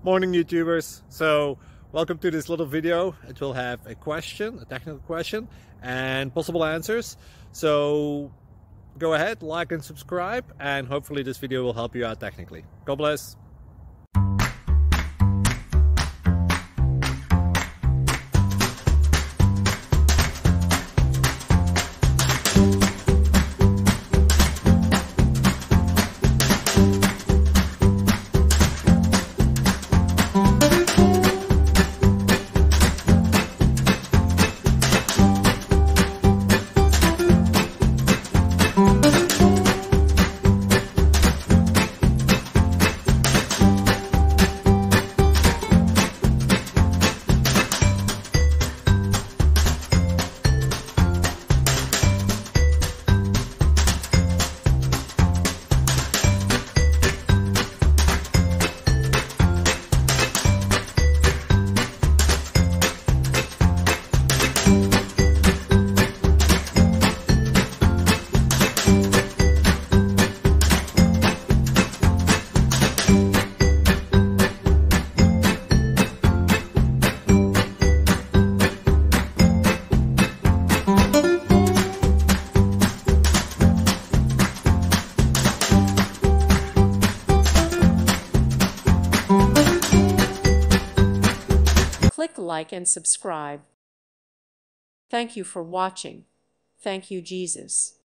Morning YouTubers. So welcome to this little video. It will have a question, a technical question, and possible answers. So go ahead, like and subscribe, and hopefully this video will help you out technically. God bless. Click like and subscribe. Thank you for watching. Thank you, Jesus.